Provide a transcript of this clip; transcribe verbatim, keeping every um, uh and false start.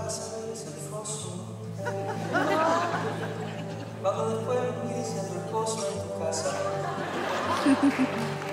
casa mires el foso. Cuando después mires a tu esposo en tu casa.